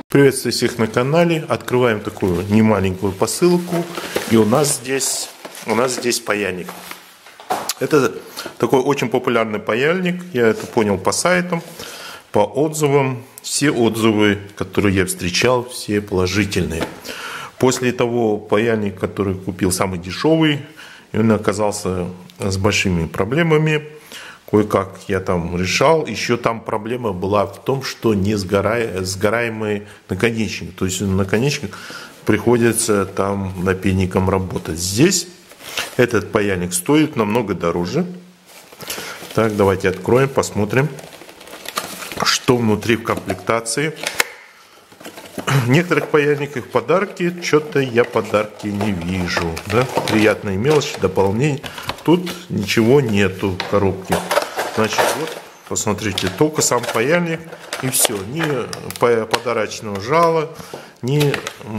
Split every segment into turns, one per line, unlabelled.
Приветствую всех на канале. Открываем такую немаленькую посылку. И у нас здесь паяльник. Это такой очень популярный паяльник. Я это понял по сайтам, по отзывам. Все отзывы, которые я встречал, все положительные. После того паяльника, который купил самый дешевый, и он оказался с большими проблемами. Кое-как я там решал. Еще там проблема была в том, что не сгораемый наконечник. То есть наконечник приходится там напильником работать. Здесь этот паяльник стоит намного дороже. Так, давайте откроем, посмотрим, что внутри в комплектации. В некоторых паяльниках подарки, что-то я подарки не вижу. Да? Приятные мелочи, дополнения. Тут ничего нету в коробке. Значит, вот, посмотрите, только сам паяльник и все. Ни подарочного жала, ни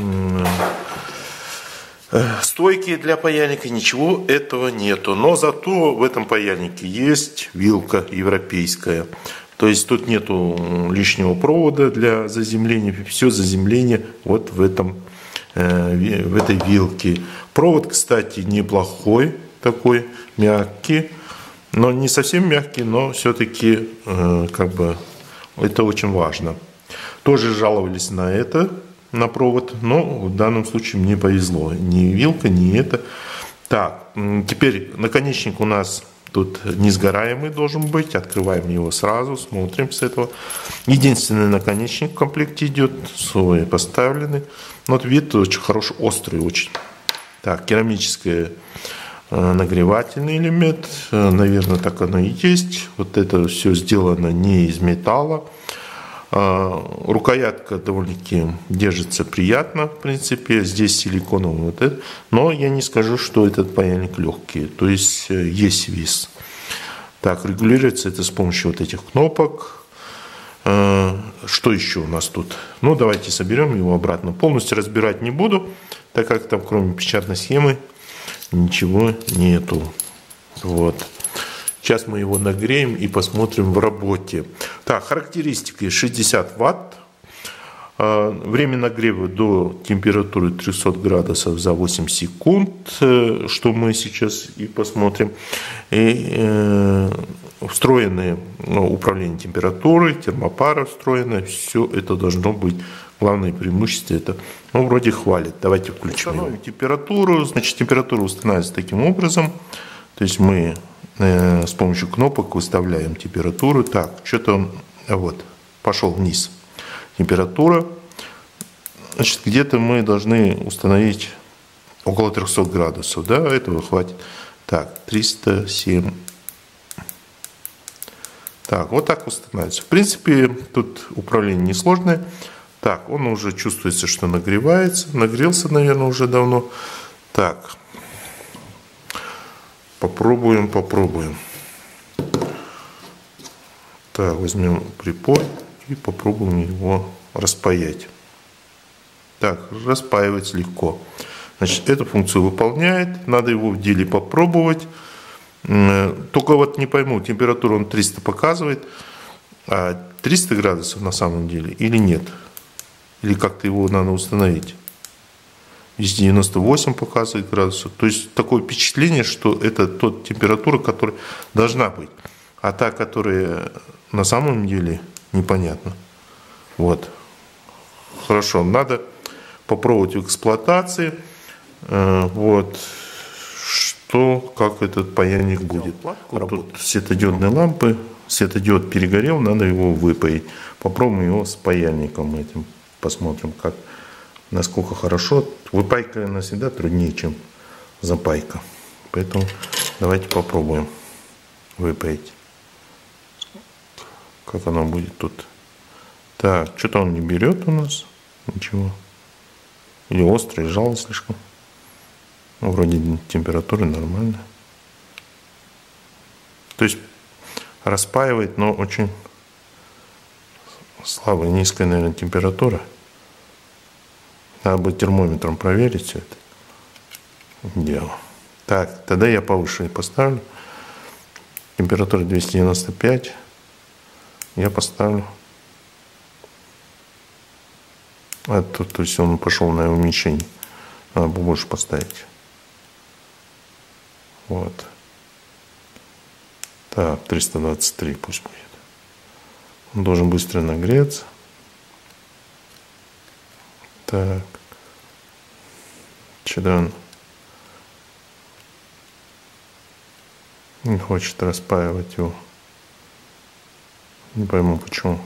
стойки для паяльника, ничего этого нету. Но зато в этом паяльнике есть вилка европейская. То есть тут нету лишнего провода для заземления. Все заземление вот в этой вилке. Провод, кстати, неплохой, такой мягкий. Но не совсем мягкий, но все-таки как бы это очень важно. Тоже жаловались на это, на провод, но в данном случае мне повезло. Ни вилка, ни это. Так, теперь наконечник у нас тут несгораемый должен быть. Открываем его сразу, смотрим с этого. Единственный наконечник в комплекте идет, свой поставленный. Вот вид очень хороший, острый очень. Так, керамическая. Нагревательный элемент, наверное, так оно и есть. Вот это все сделано не из металла. Рукоятка довольно-таки держится приятно, в принципе. Здесь силиконовый вот это. Но я не скажу, что этот паяльник легкий. То есть есть вес. Так, регулируется это с помощью вот этих кнопок. Что еще у нас тут? Ну, давайте соберем его обратно. Полностью разбирать не буду, так как там кроме печатной схемы ничего нету. Вот. Сейчас мы его нагреем и посмотрим в работе. Так, характеристики: 60 Вт. Время нагрева до температуры 300 градусов за 8 секунд, что мы сейчас и посмотрим. И встроенное управление температурой, термопара встроенная. Все это должно быть. Главное преимущество это, ну, вроде хвалит. Давайте включим его. Температуру. Значит, температура устанавливается таким образом. То есть мы с помощью кнопок выставляем температуру. Так, что-то он вот пошел вниз. Температура. Значит, где-то мы должны установить около 300 градусов. Да, этого хватит. Так, 307. Так, вот так устанавливается. В принципе, тут управление несложное. Так, он уже чувствуется, что нагревается. Нагрелся, наверное, уже давно. Так, попробуем. Так, возьмем припой и попробуем его распаять. Так, распаивать легко. Значит, эту функцию выполняет. Надо его в деле попробовать. Только вот не пойму, температуру он 300 показывает. А 300 градусов на самом деле или нет? Или как-то его надо установить. Здесь 98 показывает градусов. То есть такое впечатление, что это тот температура, которая должна быть. А та, которая на самом деле непонятно. Вот. Хорошо. Надо попробовать в эксплуатации. Вот. Что, как этот паяльник будет. Вот тут светодиодные лампы. Светодиод перегорел, надо его выпаять. Попробуем его с паяльником этим. Посмотрим, как, насколько хорошо. Выпайка всегда труднее, чем запайка. Поэтому давайте попробуем выпаять. Как оно будет тут. Так, что-то он не берет у нас. Ничего. Или острый, жало слишком. Ну, вроде температура нормальная. То есть распаивает, но очень слабая, низкая, наверное, температура. Надо бы термометром проверить все это дело. Так, тогда я повыше поставлю. Температура 295. Я поставлю То есть он пошел на уменьшение. Надо больше поставить. Вот. Так, 323 пусть будет. Он должен быстро нагреться. Так. Что-то он не хочет распаивать его. Не пойму почему.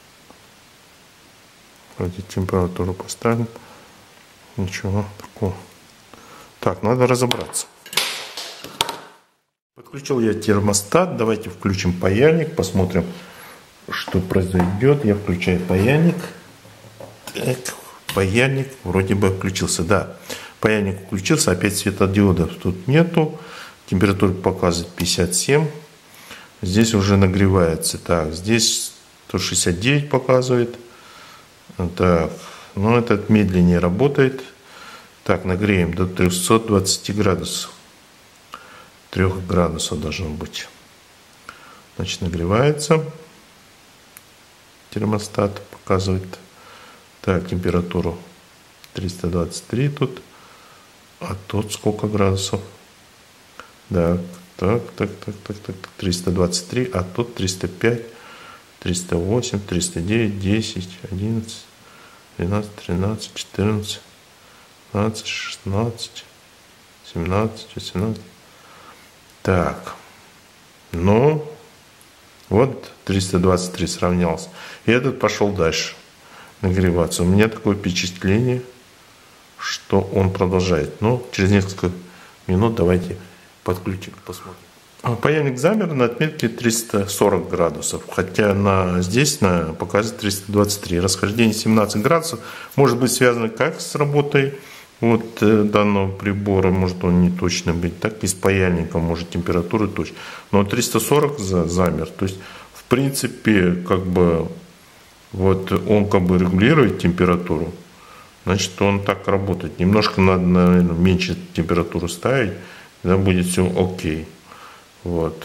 Вроде температуру поставим. Ничего такого. Так, надо разобраться. Подключил я термостат. Давайте включим паяльник. Посмотрим, что произойдет. Я включаю паяльник. Так, паяльник вроде бы включился. Да, паяльник включился. Опять светодиодов тут нету. Температура показывает 57. Здесь уже нагревается. Так, здесь 169 показывает. Так, но этот медленнее работает. Так, нагреем до 320 градусов. 3 градусов должно быть. Значит, нагревается. Термостат показывает. Так, температуру 323 тут. А тут сколько градусов? Так, 323, а тут 305, 308, 309, 10, 11, 12, 13, 14, 15, 16, 17, 18. Так, ну, вот 323 сравнялся. И этот пошел дальше нагреваться. У меня такое впечатление, что он продолжает. Но через несколько минут давайте подключим, посмотрим. Паяльник замер на отметке 340 градусов, хотя здесь показывает 323. Расхождение 17 градусов может быть связано как с работой данного прибора, может он не точно быть, так и с паяльником, может температура точно. Но 340 замер, то есть в принципе он регулирует температуру, значит он так работает. Немножко надо, наверное, меньше температуру ставить, тогда будет все окей. Вот.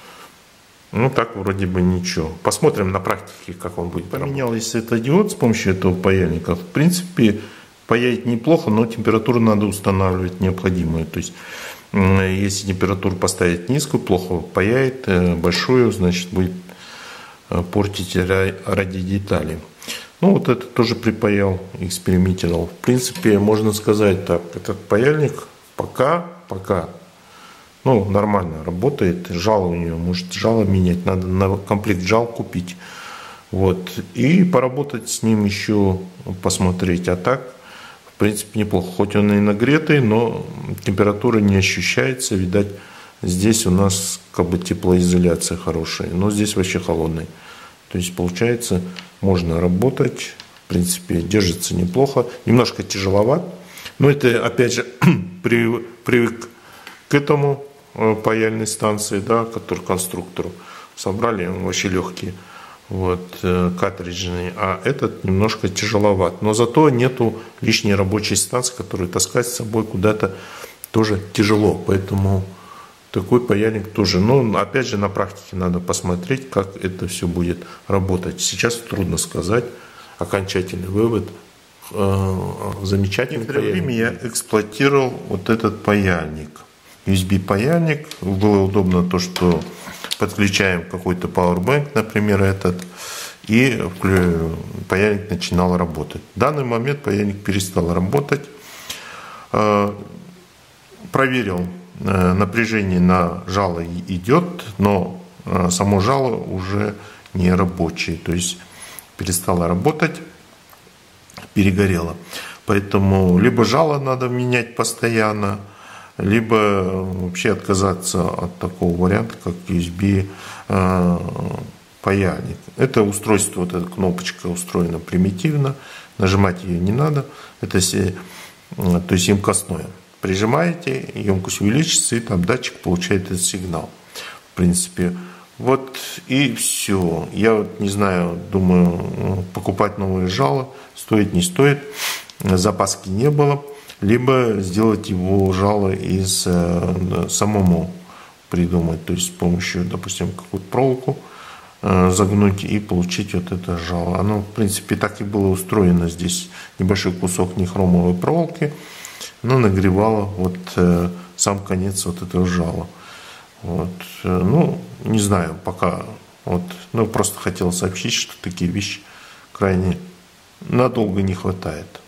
Ну так вроде бы ничего. Посмотрим на практике, как он будет. Поменялся светодиод с помощью этого паяльника. В принципе, паять неплохо, но температуру надо устанавливать необходимую. То есть, если температуру поставить низкую, плохо паяет, большую, значит, будет портить радиодетали. Ну, вот это тоже припаял, экспериментировал. В принципе, можно сказать так, этот паяльник пока нормально работает. Жало у нее, может, жало менять, надо на комплект жал купить. Вот. И поработать с ним еще, посмотреть. А так, в принципе, неплохо. Хоть он и нагретый, но температура не ощущается. Видать, здесь у нас теплоизоляция хорошая. Но здесь вообще холодный. То есть, получается, можно работать. В принципе, держится неплохо. Немножко тяжеловат. Но это, опять же, привык к этому паяльной станции, да, который конструктору собрали, он вообще легкий, картриджный, а этот немножко тяжеловат, но зато нету лишней рабочей станции, которую таскать с собой куда-то тоже тяжело, поэтому такой паяльник тоже, но опять же на практике надо посмотреть, как это все будет работать. Сейчас трудно сказать окончательный вывод. Замечательный паяльник. Время я эксплуатировал вот этот паяльник. USB-паяльник. Было удобно то, что подключаем какой-то Powerbank, например, этот, и паяльник начинал работать. В данный момент паяльник перестал работать. Проверил, напряжение на жало идет, но само жало уже не рабочее, то есть перестало работать, перегорело. Поэтому либо жало надо менять постоянно, либо вообще отказаться от такого варианта, как USB паяльник. Это устройство, вот эта кнопочка устроена примитивно, нажимать ее не надо, это то есть емкостное. Прижимаете, емкость увеличится, и там датчик получает этот сигнал. В принципе, вот и все. Я не знаю, думаю, покупать новое жало стоит, не стоит. Запаски не было. Либо сделать его жало самому придумать, то есть с помощью, допустим, какую-то проволоку загнуть и получить вот это жало. Оно, в принципе, так и было устроено. Здесь небольшой кусок нехромовой проволоки, но нагревало вот сам конец вот этого жала. Вот. Ну, не знаю, пока. Вот. Ну, просто хотел сообщить, что такие вещи крайне надолго не хватает.